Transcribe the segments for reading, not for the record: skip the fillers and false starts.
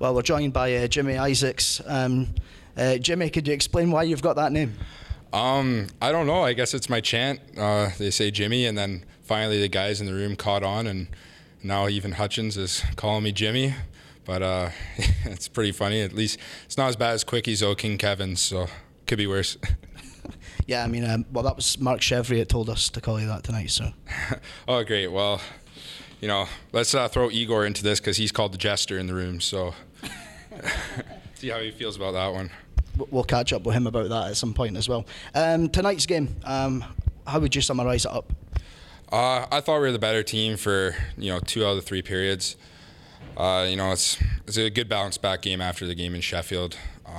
Well, we're joined by Jimmy Isaacs. Jimmy, could you explain why you've got that name? I don't know. I guess it's my chant. They say Jimmy, and then finally the guys in the room caught on, and now even Hutchins is calling me Jimmy. But it's pretty funny. At least it's not as bad as Quickies or King Kevin's, so could be worse. Yeah, I mean, well, that was Mark Chevrier that told us to call you that tonight, so. Oh, great. Well, let's throw Igor into this because he's called the jester in the room, so see how he feels about that one. We'll catch up with him about that at some point as well. Tonight's game, how would you summarise it up? I thought we were the better team for 2 out of the 3 periods. It's a good bounce back game after the game in Sheffield.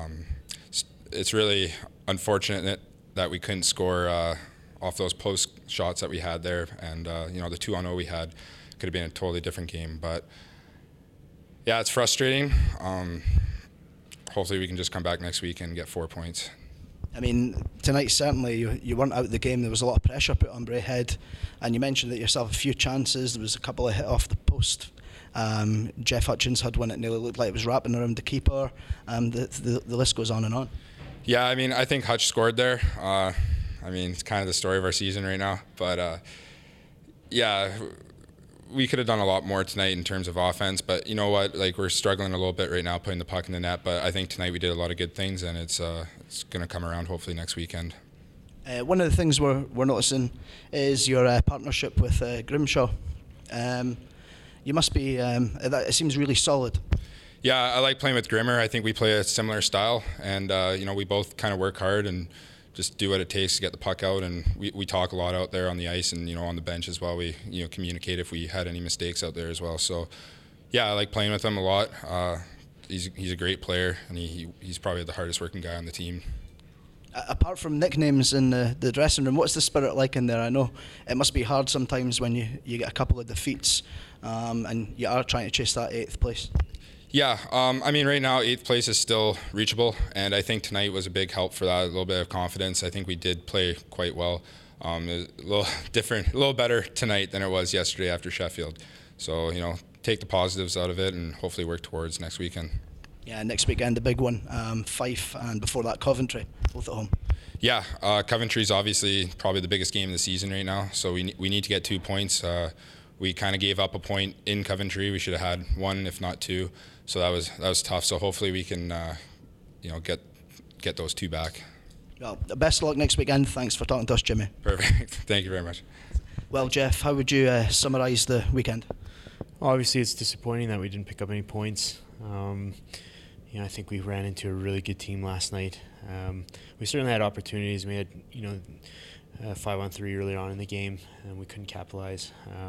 It's really unfortunate that we couldn't score off those post shots that we had there, and the 2-on-0 we had could have been a totally different game. But yeah, it's frustrating. Hopefully we can just come back next week and get 4 points. I mean, tonight certainly you weren't out of the game. There was a lot of pressure put on Braehead, and you mentioned that yourself, a few chances. There was a couple of hit off the post. Jeff Hutchins had one that nearly looked like it was wrapping around the keeper. The list goes on and on. Yeah, I mean, I think Hutch scored there. It's kind of the story of our season right now. But yeah, we could have done a lot more tonight in terms of offense. But you know what? Like, we're struggling a little bit right now putting the puck in the net. But I think tonight we did a lot of good things, and it's going to come around hopefully next weekend. One of the things we're noticing is your partnership with Grimshaw. You must be. It seems really solid. Yeah, I like playing with Grimmer. I think we play a similar style, and we both kind of work hard and just do what it takes to get the puck out. And we talk a lot out there on the ice and on the bench as well. We communicate if we had any mistakes out there as well. So yeah, I like playing with him a lot. He's a great player, and he's probably the hardest working guy on the team. Apart from nicknames in the dressing room, what's the spirit like in there? I know it must be hard sometimes when you get a couple of defeats and you are trying to chase that 8th place. Yeah, right now 8th place is still reachable, and I think tonight was a big help for that, a little bit of confidence. I think we did play quite well. It was a little different, a little better tonight than it was yesterday after Sheffield. So, take the positives out of it and hopefully work towards next weekend. Yeah, next weekend, the big one, Fife, and before that, Coventry, both at home. Yeah, Coventry's obviously probably the biggest game of the season right now, so we need to get 2 points. We kind of gave up a point in Coventry. We should have had 1, if not 2. So that was tough. So hopefully we can, get those 2 back. Well, best of luck next weekend. Thanks for talking to us, Jimmy. Perfect. Thank you very much. Well, Jeff, how would you summarise the weekend? Obviously, it's disappointing that we didn't pick up any points. I think we ran into a really good team last night. We certainly had opportunities. We had, 5-on-3 earlier on in the game, and we couldn't capitalize.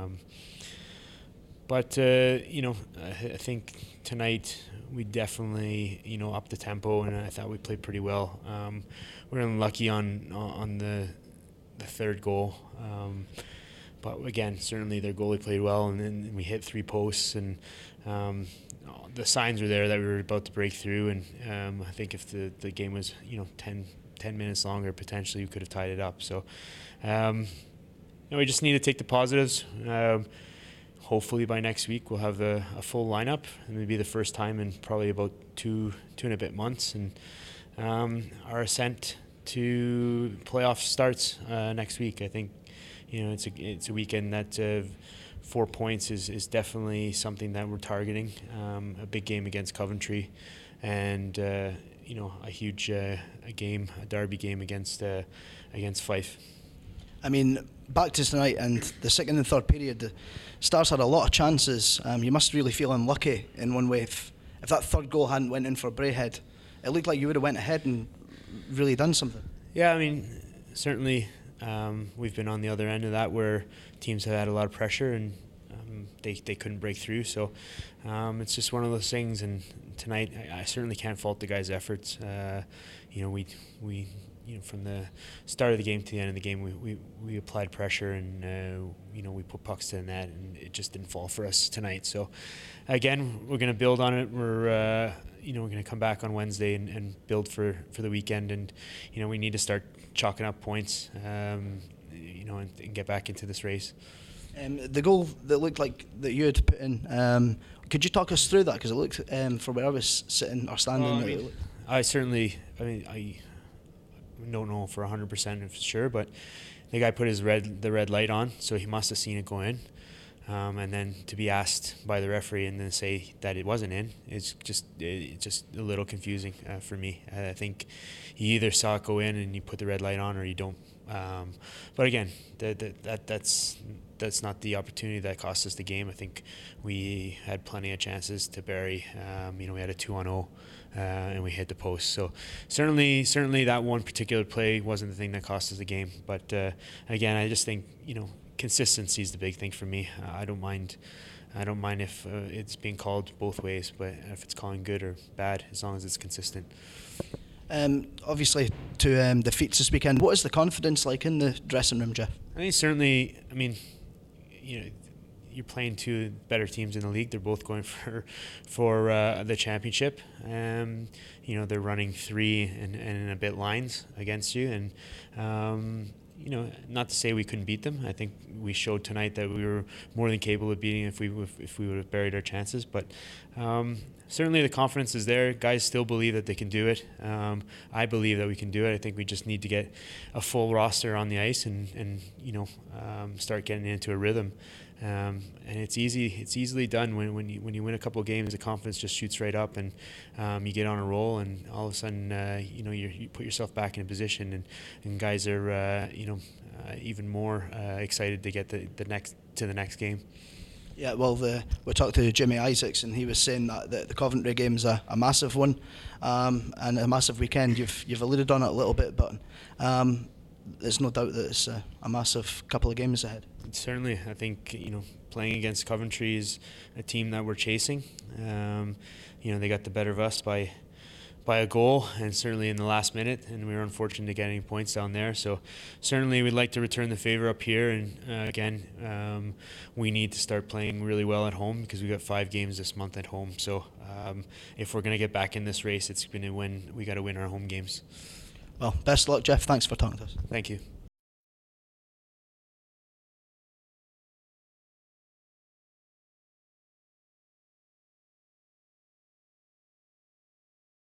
But I think tonight we definitely, upped the tempo, and I thought we played pretty well. We were unlucky on the 3rd goal. But again, certainly their goalie played well, and then we hit 3 posts, and the signs were there that we were about to break through. And I think if the game was 10 minutes longer, potentially we could have tied it up. So we just need to take the positives. Hopefully by next week we'll have a full lineup, and it'll be the first time in probably about two and a bit months. And our ascent to playoff starts next week. I think it's a weekend that 4 points is definitely something that we're targeting. A big game against Coventry, and a huge a derby game against Fife. I mean, back to tonight and the 2nd and 3rd period, the Stars had a lot of chances. You must really feel unlucky in one way. If that 3rd goal hadn't went in for Braehead, it looked like you would have went ahead and really done something. Yeah, I mean, certainly we've been on the other end of that, where teams have had a lot of pressure and they couldn't break through. So it's just one of those things. And tonight, I certainly can't fault the guys' efforts. We from the start of the game to the end of the game, we applied pressure, and we put pucks to the net, and it just didn't fall for us tonight. So again, we're going to build on it. We're going to come back on Wednesday and build for the weekend, and we need to start chalking up points, and get back into this race. The goal that looked like that you had put in, could you talk us through that? Because it looked, from where I was sitting or standing, Well, I don't know for 100% for sure, but the guy put the red light on, so he must have seen it go in. And then to be asked by the referee and then say that it wasn't in, it's just a little confusing for me. I think you either saw it go in and you put the red light on, or you don't. But again, that's not the opportunity that cost us the game. I think we had plenty of chances to bury. We had a 2-on-0. And we hit the post. So certainly that one particular play wasn't the thing that cost us the game. But again, I just think consistency is the big thing for me. I don't mind if it's being called both ways, but if it's calling good or bad, as long as it's consistent. Obviously, to defeats this weekend, what is the confidence like in the dressing room, Jeff? I think certainly. I mean, you're playing two better teams in the league. They're both going for the championship. They're running 3 and a bit lines against you, and not to say we couldn't beat them. I think we showed tonight that we were more than capable of beating if we would have buried our chances. But certainly the confidence is there. Guys still believe that they can do it. I believe that we can do it. I think we just need to get a full roster on the ice and start getting into a rhythm. And it's easily done when you win a couple of games. The confidence just shoots right up, and you get on a roll, and all of a sudden you put yourself back in a position, and guys are even more excited to get the next game. Yeah, well, we talked to Jimmy Isaacs, and he was saying that the Coventry game is a massive one, and a massive weekend. You've alluded on it a little bit, but there's no doubt that it's a massive couple of games ahead. Certainly, I think playing against Coventry is a team that we're chasing. They got the better of us by a goal, and certainly in the last minute, and we were unfortunate to get any points down there. So certainly we'd like to return the favor up here, and again, we need to start playing really well at home because we got 5 games this month at home. So if we're going to get back in this race, we got to win our home games. Well, best of luck, Jeff. Thanks for talking to us. Thank you.